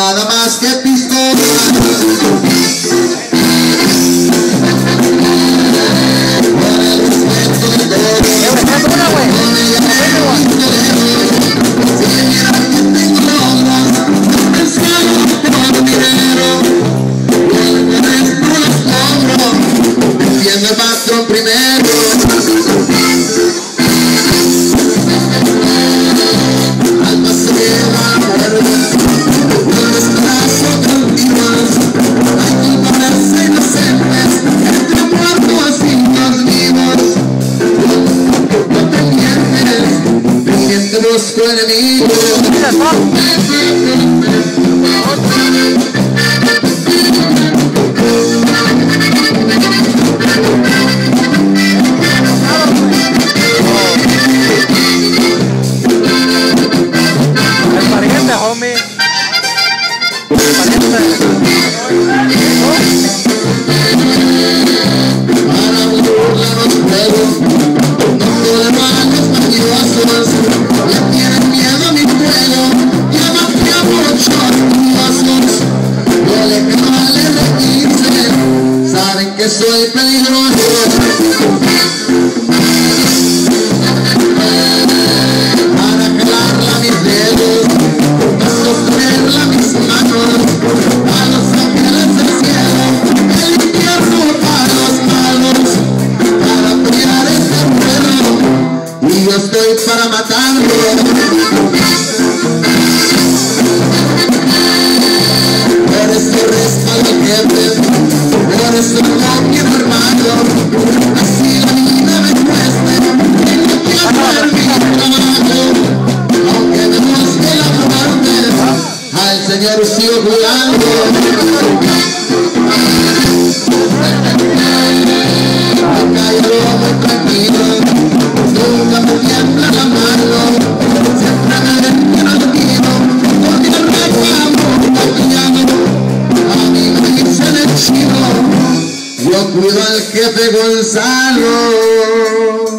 nada más que pistola. Por el respeto de todos, si miran que tengo logros, no pensado por dinero. Vuelve por los hombros, defiende el patrón primero. Al paso lleva la muerte, los desplazos continuos. Hay que ponerse inocentes entre muertos y los vivos. No te mientes, pendiente busco enemigos. Que soy peligroso. Para jalarla a mis dedos, para sostenerla a mis manos, a los ángeles del cielo, el infierno para los malos, para pelear este ruedo, y yo estoy para matarlo. Por eso respaldo al jefe, por eso no quiero hermano, así la vida me cueste, tengo que hacer mi trabajo, aunque me busque la muerte, al Señor sigo jugando. Me callo muy tranquilo, nunca me tiembla la mano, siempre me ven tranquilo, porque el reclamo maquillado, a mí me dicen el chino. Yo cuido al jefe Gonzalo.